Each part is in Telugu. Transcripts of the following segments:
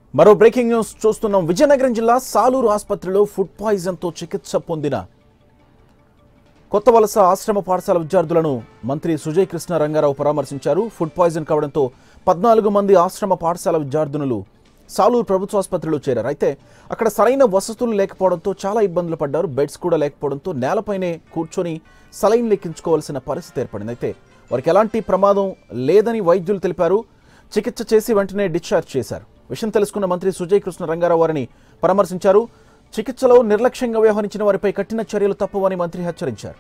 మరో బ్రేకింగ్ న్యూస్ చూస్తున్నాం. విజయనగరం జిల్లా సాలూరు ఆసుపత్రిలో ఫుడ్ పాయిజన్ తో చికిత్స పొందిన కొత్త వలస ఆశ్రమ పాఠశాల విద్యార్థులను మంత్రి సుజయ్ కృష్ణ రంగారావు పరామర్శించారు. ఫుడ్ పాయిజన్ కావడంతో 14 మంది ఆశ్రమ పాఠశాల విద్యార్థులు సాలూరు ప్రభుత్వ ఆసుపత్రిలో చేరారు. అయితే అక్కడ సరైన వసతులు లేకపోవడంతో చాలా ఇబ్బందులు పడ్డారు. బెడ్స్ కూడా లేకపోవడంతో నేలపైనే కూర్చొని సలైన్ లెక్కించుకోవాల్సిన పరిస్థితి ఏర్పడింది. అయితే వారికి ఎలాంటి ప్రమాదం లేదని వైద్యులు తెలిపారు. చికిత్స చేసి వెంటనే డిశ్చార్జ్ చేశారు. విషయం తెలుసుకున్న మంత్రి సుజయ్ కృష్ణ రంగారావు వారిని పరామర్శించారు. చికిత్సలో నిర్లక్ష్యంగా వ్యవహరించిన వారిపై కఠిన చర్యలు తప్పవని మంత్రి హెచ్చరించారు.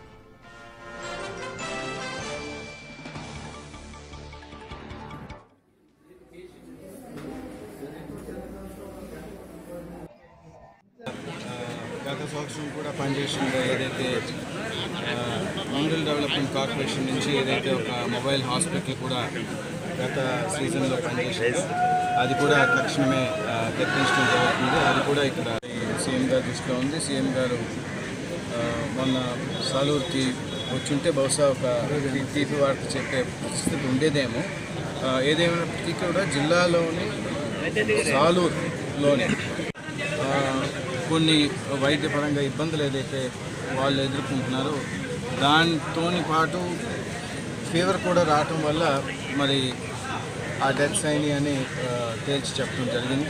గత సంవత్సరం కూడా పనిచేసిన ఏదైతే రూరల్ డెవలప్మెంట్ కార్పొరేషన్ నుంచి ఏదైతే ఒక మొబైల్ హాస్పిటల్ కూడా గత సీజన్లో పనిచేసింది, అది కూడా తక్షణమే తెప్పించడం జరుగుతుంది. అది కూడా ఇక్కడ సీఎం గారి దృష్టిలో ఉంది. సీఎం గారు మొన్న సాలూరుకి వచ్చుంటే బహుశా ఒక తీపి వార్త చెప్పే పరిస్థితి ఉండేదేమో. ఏదేమైనప్పటికీ కూడా జిల్లాలోని సాలూరులోని కొన్ని వైద్యపరంగా ఇబ్బందులు ఏదైతే వాళ్ళు ఎదుర్కొంటున్నారో దాంతో పాటు ఫీవర్ కూడా రావటం వల్ల మరి ఆ డెత్స్ అయినాయి అని తేల్చి చెప్పడం జరిగింది.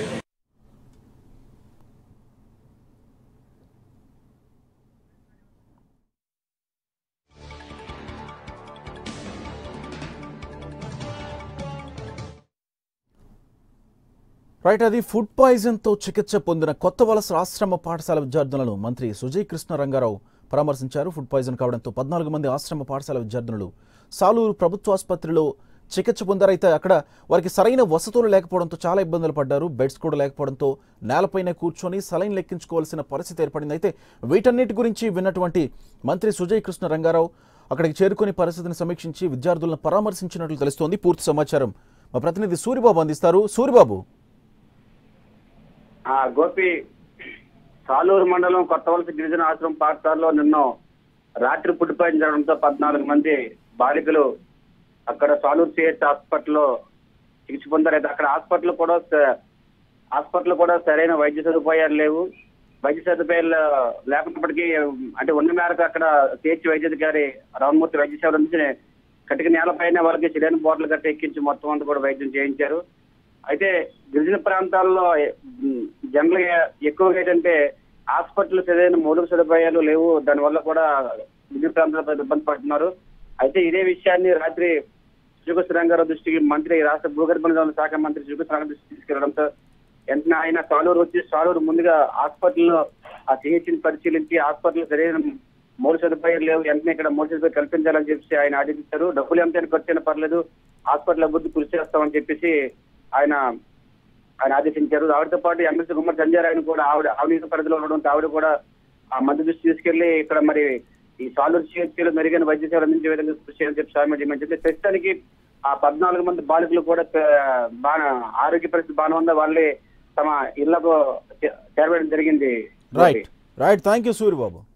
రైట్, అది ఫుడ్ పాయిజన్తో చికిత్స పొందిన కొత్త వలస ఆశ్రమ పాఠశాల విద్యార్థులను మంత్రి సుజయ్ కృష్ణ రంగారావు పరామర్శించారు. ఫుడ్ పాయిజన్ కావడంతో 14 మంది ఆశ్రమ పాఠశాల విద్యార్థులు సాలూరు ప్రభుత్వ ఆసుపత్రిలో చికిత్స పొందారు. అయితే అక్కడ వారికి సరైన వసతులు లేకపోవడంతో చాలా ఇబ్బందులు పడ్డారు. బెడ్స్ కూడా లేకపోవడంతో నేలపైనే కూర్చొని సలైన్ లెక్కించుకోవాల్సిన పరిస్థితి ఏర్పడింది. అయితే వీటన్నిటి గురించి విన్నటువంటి మంత్రి సుజయ్ కృష్ణ రంగారావు అక్కడికి చేరుకుని పరిస్థితిని సమీక్షించి విద్యార్థులను పరామర్శించినట్లు తెలుస్తోంది. పూర్తి సమాచారం మా ప్రతినిధి సూరిబాబు అందిస్తారు. సూరిబాబు. గోపి, సాలూరు మండలం కొత్త వలస గిరిజన ఆశ్రమం పాఠశాలలో నిన్న రాత్రి ఫుడ్ పాయిజన్ జరగడంతో 14 మంది బాలికలు అక్కడ సాలూరు సిహెచ్ హాస్పిటల్లో చికిత్స పొందారు. అయితే అక్కడ హాస్పిటల్ కూడా సరైన వైద్య సదుపాయాలు లేవు. వైద్య సదుపాయాలు లేకున్నప్పటికీ అంటే ఉన్న మేరకు అక్కడ సిహెచ్ వైద్యాధికారి రామమూర్తి వైద్య సేవల నుంచి కటిక నేలపైన వాళ్ళకి సిలిండర్ బాటిల్ గట్ట ఎక్కించి మొత్తం అంతా కూడా వైద్యం చేయించారు. అయితే గిరిజన ప్రాంతాల్లో జనరల్ గా ఎక్కువగా ఏంటంటే హాస్పిటల్ సరైన మౌలిక సదుపాయాలు లేవు. దానివల్ల కూడా గిరిజన ప్రాంతాలపై ఇబ్బంది పడుతున్నారు. అయితే ఇదే విషయాన్ని రాత్రి సుజయ్ రంగారావు దృష్టికి మంత్రి రాష్ట్ర భూగర్భ శాఖ మంత్రి సుజయ్ రంగారావు దృష్టికి తీసుకెళ్లడంతో వెంటనే ఆయన సాలూరు ముందుగా హాస్పిటల్లో ఆ సిహెచ్ని పరిశీలించి హాస్పిటల్ సరైన మౌలిక సదుపాయాలు లేవు, వెంటనే ఇక్కడ మౌలిక సదుపాయాలు కల్పించాలని చెప్పేసి ఆయన ఆదేశించారు. డబ్బులు ఎంతైనా ఖర్చు అయినా పర్లేదు, హాస్పిటల్ అభివృద్ధి కృషి చేస్తామని చెప్పేసి ఆయన ఆదేశించారు. ఆవిడతో పాటు ఎమ్మెల్సీ గుమ్మడి సంజయ్ కూడా అవినీతి పరిధిలో ఉండడంతో ఆవిడ కూడా ఆ మంత్రి దృష్టి తీసుకెళ్లి ఇక్కడ మరి ఈ సాలూరు సిహెచ్లో మెరుగైన వైద్య సేవలు అందించే విధంగా కృషి చేయాలని చెప్పి స్వామి డిమాండ్ చేస్తే ప్రస్తుతానికి ఆ 14 మంది బాలికలు కూడా ఆరోగ్య పరిస్థితి బాగానే ఉందా, వాళ్ళే తమ ఇళ్లకు చేరవేయడం జరిగింది. Right, thank you Suribabu.